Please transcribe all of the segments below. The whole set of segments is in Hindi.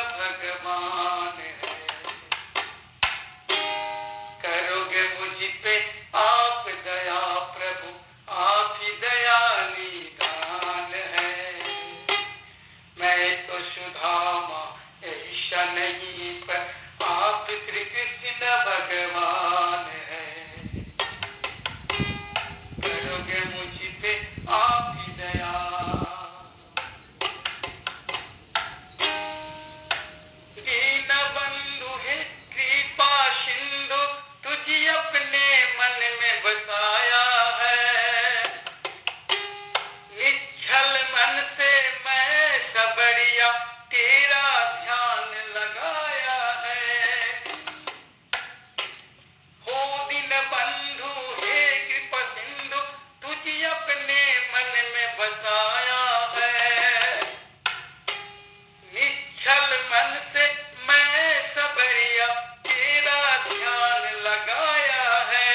भगवान है। करोगे मुझ पे आप दया प्रभु, आप ही दया निदान है। मैं तो सुधामा ऐसा नहीं, पर आप श्री कृष्ण भगवान है। करोगे मुझ पे आप ही दया। बसाया है निश्चल मन से मैं सबरिया तेरा ध्यान लगाया है। हो दिन बंधु हे कृपा सिंधु, तुझे अपने मन में बसाया है। निश्चल मन से मैं सबरिया तेरा ध्यान लगाया है।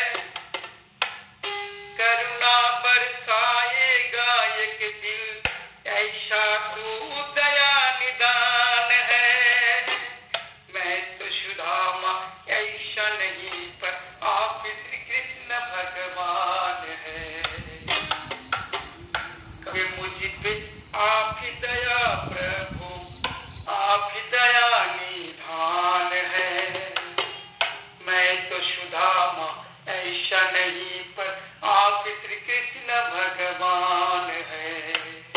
करुणा बरसाएगा एक दिन, ऐसा तू दया निदान है। मैं तो सुदामा ऐसा नहीं, पर आप श्री कृष्ण भगवान है। कभी मुझ पे आप ही दया प्रभु, आप ही दया निधान है। मैं तो सुदामा ऐसा नहीं, पर आप श्री कृष्ण भगवान है।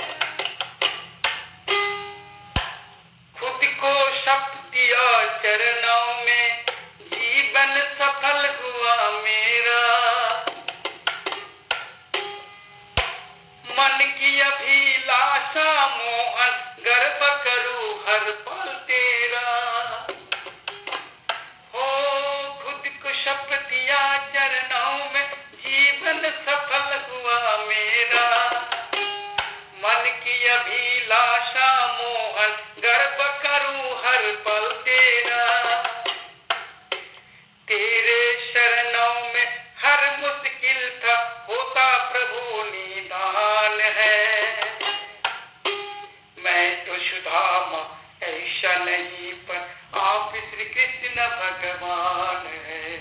खुद को सप दिया चरणों में, जीवन सफल हुआ मेरा। मन की अभिलाषा मोहन, गर्व करूं हर पल तेरा। हो खुद को सप दिया चरणों में, जीवन सफल हुआ मेरा। मन की अभिलाषा मोहन, गर्व करूं हर पल तेरा। तेरे शरणों में हर मुश्किल था, होता प्रभु निदान है। मैं तो सुदामा ऐसा नहीं, पर आप श्री कृष्ण भगवान है।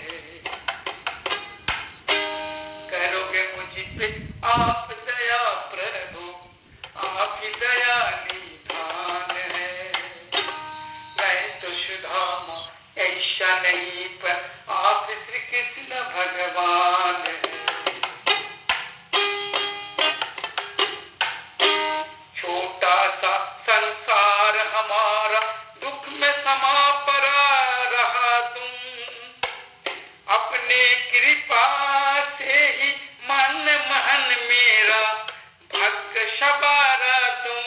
करोगे मुझ पे आप दया प्रभु, आप ही दया निधान है। मैं तो सुदामा ऐसा नहीं, पर आप श्री कृष्ण भगवान है। छोटा सा संसार हमारा, दुख में समा पड़ा रहा तुम। अपने कृपा से ही मन महन मेरा भाग्य सवारा तुम।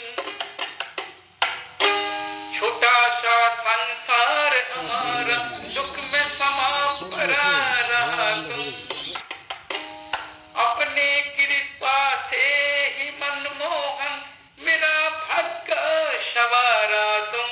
छोटा सा संसार हमारा, दुख में समा पड़ा रहा तुम। अपने कृपा से ही मनमोहन मेरा भाग्य सवारा तुम।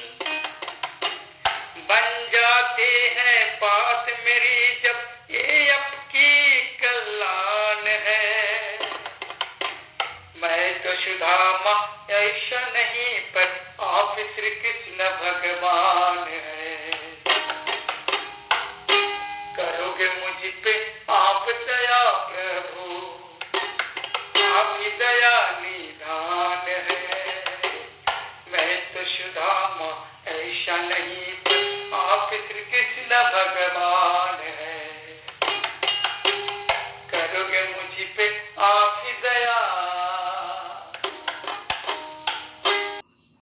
बन जाते हैं बात मेरी जब, ये आपकी कल्याण है। मैं तो सुदामा ऐसा नहीं, पर आप श्री कृष्ण भगवान है। करोगे मुझ पे